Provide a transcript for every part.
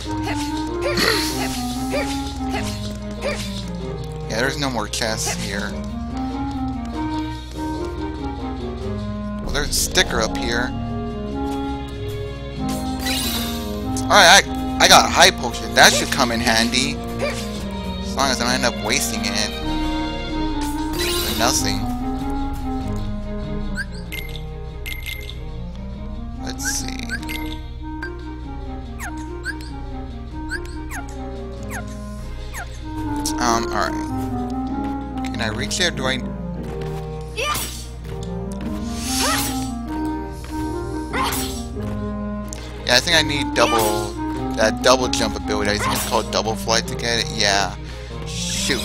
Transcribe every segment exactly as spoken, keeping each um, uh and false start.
Yeah, there's no more chests here. Well, there's a sticker up here. Alright, I, I got a high potion. That should come in handy. As long as I don't end up wasting it. For nothing. Let's see. Um, alright. Can I reach there? Do I... Yeah, I think I need double... That double jump ability. I think it's called double flight to get it. Yeah. Shoot.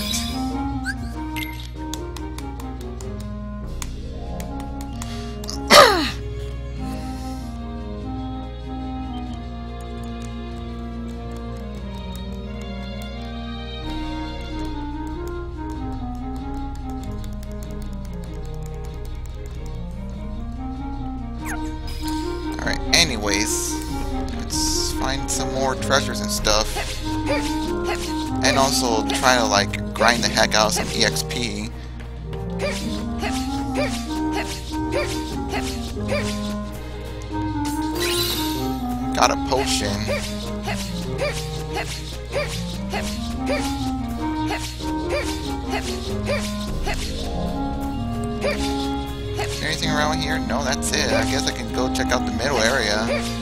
Alright, anyways, let's find some more treasures and stuff. And also try to, like, grind the heck out of some E X P. Got a potion. Anything around here? No, that's it. I guess I can go check out the middle area.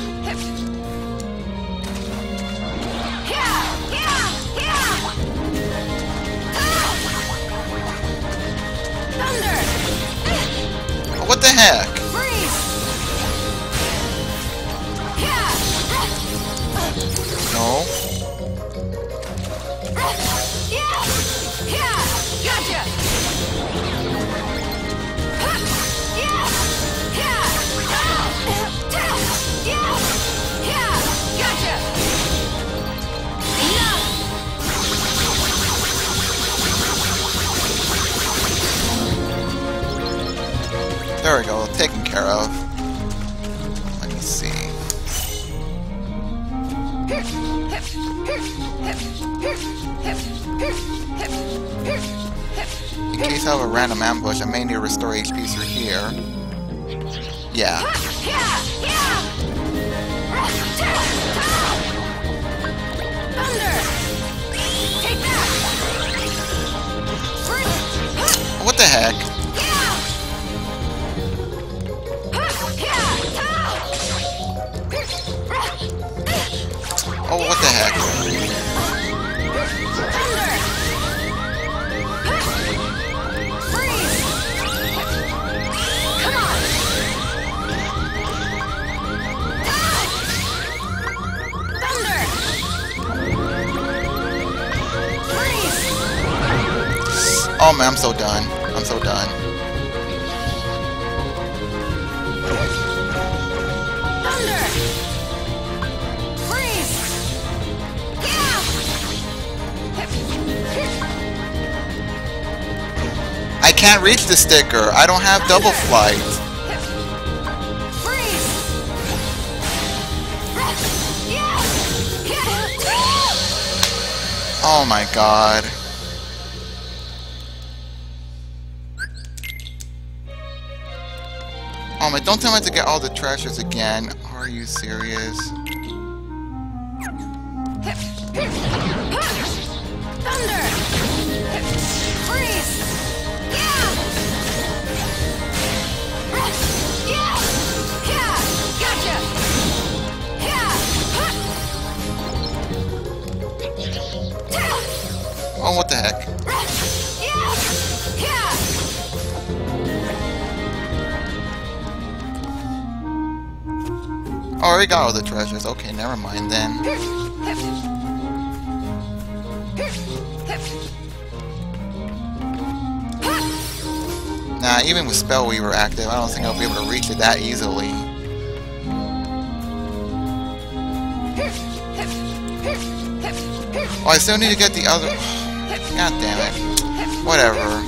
Oh, what the heck? No. There we go, taken care of. Let me see. In case I have a random ambush, I may need to restore H P through here. Yeah. What the heck? Oh, what the heck? Oh man, I'm so done. I'm so done. I can't reach the sticker. I don't have double flight. Oh my god. Oh my, don't tell me to get all the treasures again. Are you serious? Thunder! Freeze! Yeah! Yeah! Yeah! Gotcha! Yeah! Oh, what the heck? Yeah! Yeah! Oh, I already got all the treasures. Okay, never mind then. Nah, even with Spellweaver active, I don't think I'll be able to reach it that easily. Oh, I still need to get the other... God damn it. Whatever.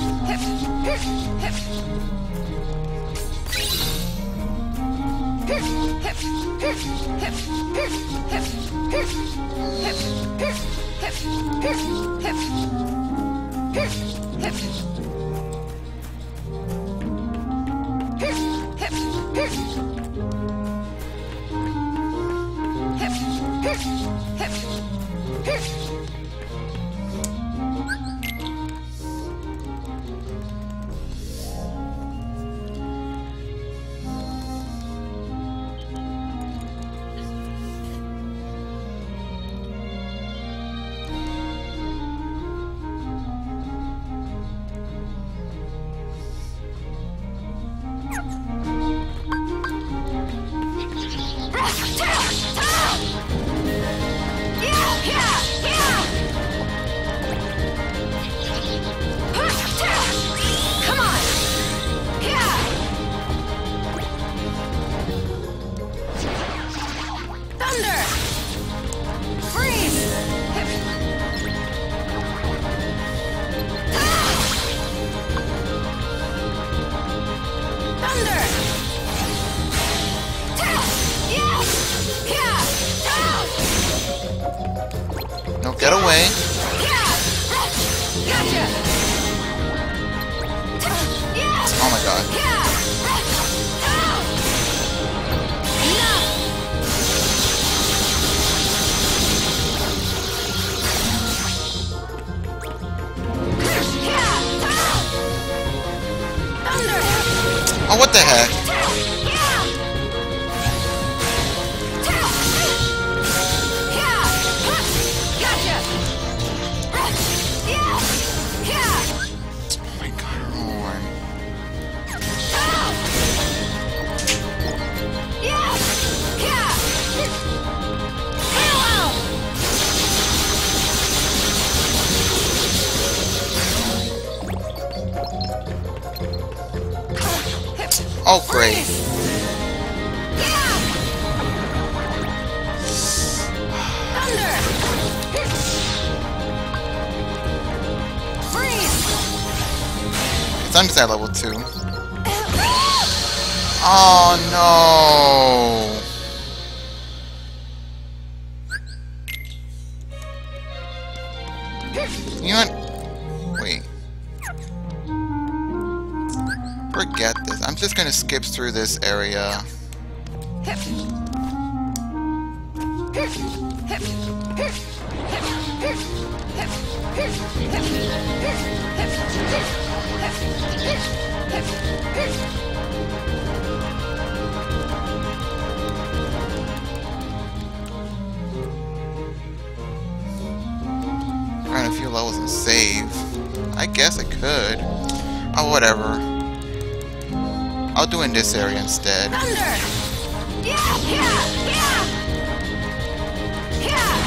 No, get away. Oh my god. Oh, what the heck? Oh, great. Thunder's at level two. Oh no! You know what? Wait. Forget this. I'm just gonna skip through this area. Run a few levels and save. I guess I could. Oh, whatever. I'll do in this area instead. Thunder! Yeah, yeah, yeah! Yeah!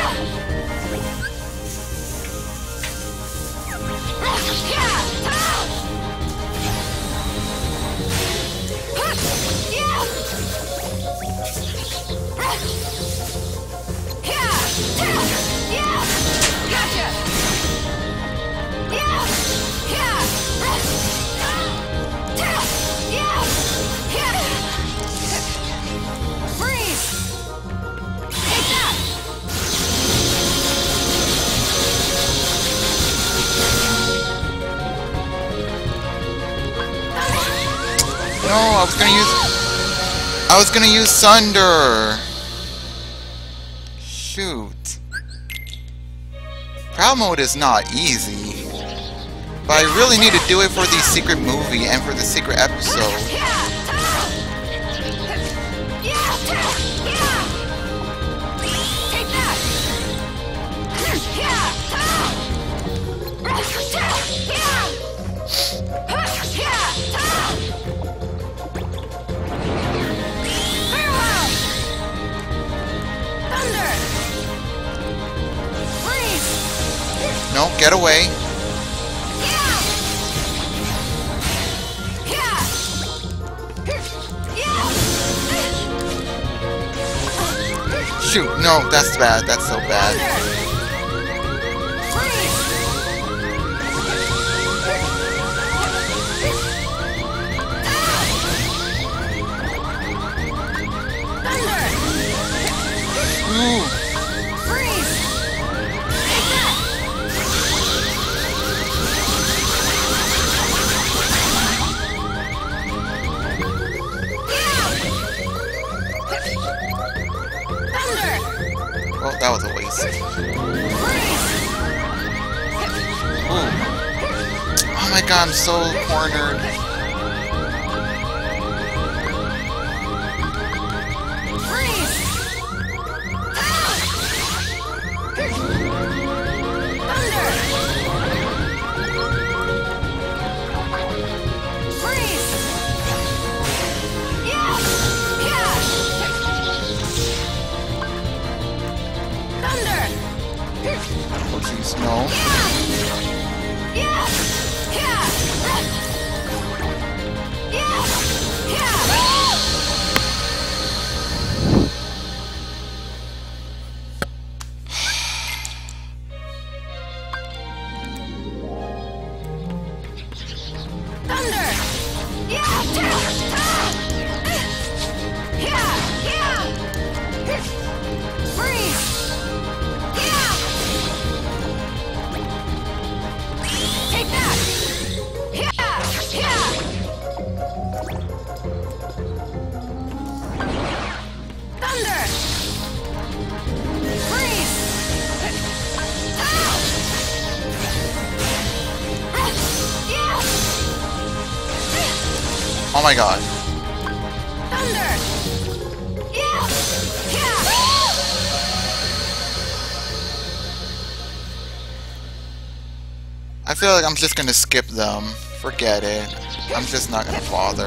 No, I was gonna use... I was gonna use Thunder! Shoot. Proud mode is not easy. But I really need to do it for the secret movie and for the secret episode. No, get away. Shoot, no, that's bad. That's so bad. Ooh. Well, that was a waste. Ooh. Oh my god, I'm so cornered. Oh jeez, no. Oh my god. Thunder! Yeah! Yeah! I feel like I'm just gonna skip them. Forget it. I'm just not gonna bother.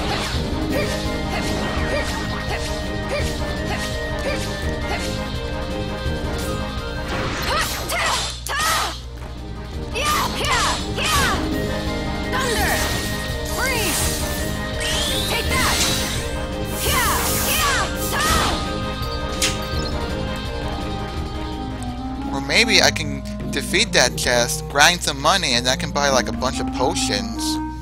Yeah! Yeah! Yeah! Thunder! Freeze! Take that! Yeah! Yeah! Or maybe I can defeat that chest, grind some money, and I can buy like a bunch of potions.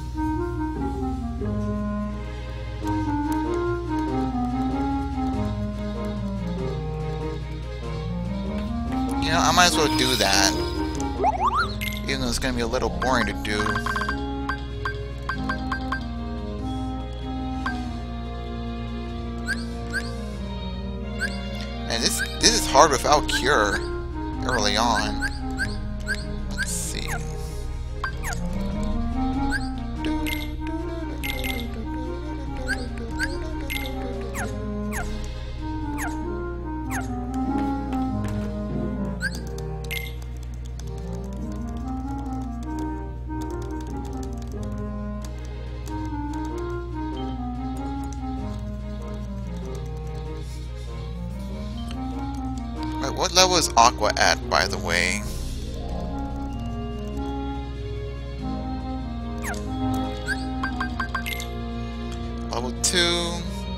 You know, I might as well do that. Even though it's gonna be a little boring to do. And this this is hard without cure early on. Let's see. Wait, what level is Aqua at, by the way? Level two.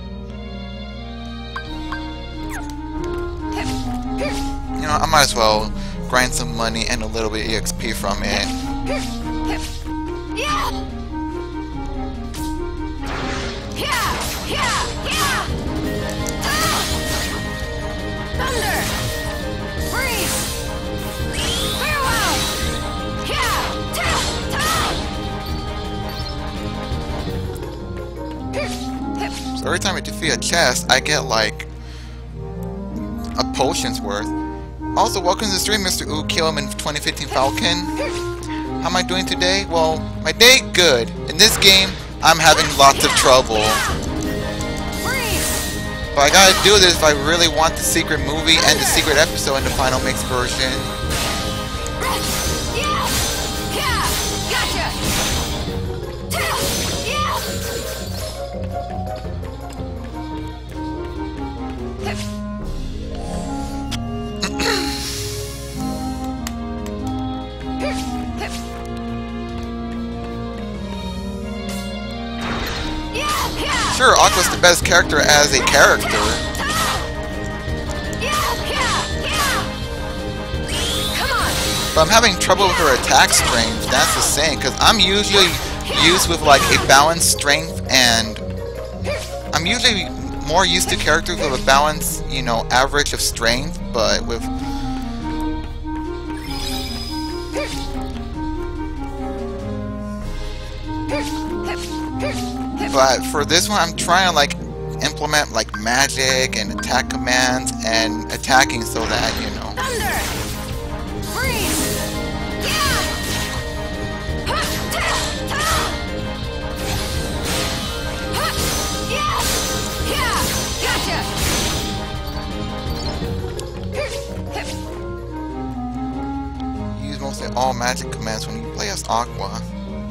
You know, I might as well grind some money and a little bit of E X P from it. Yeah! Yeah! Yeah! Yeah! Thunder! Freeze! Farewell! Yeah! So every time I defeat a chest, I get like a potion's worth. Also, welcome to the stream, Mister Ooh Kill him in twenty fifteen Falcon. How am I doing today? Well, my day good. In this game, I'm having lots of trouble. But I gotta do this if I really want the secret movie and the secret episode in the final mix version. Sure, Aqua's the best character as a character. But I'm having trouble with her attack strength, that's the same, because I'm usually used with like a balanced strength, and I'm usually more used to characters with a balanced, you know, average of strength, but with... But for this one, I'm trying to like implement like magic and attack commands and attacking so that, you know. Thunder! Freeze! Yeah! Ha! Ta! Ta! Ha! Yeah! Yeah! Gotcha! Use mostly all magic commands when you play as Aqua.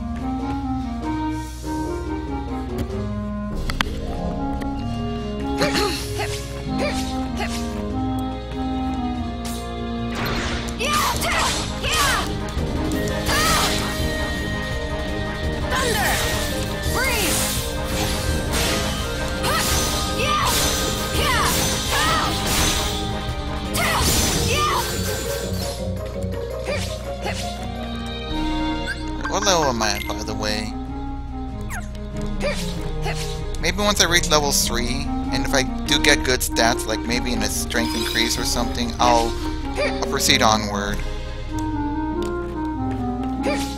Thunder! Freeze! Ha! Yeah! Yeah! Ta! Ta! Yeah! What level am I at, by the way? Maybe once I reach level three, and if I do get good stats, like maybe in a strength increase or something, I'll, I'll proceed onward.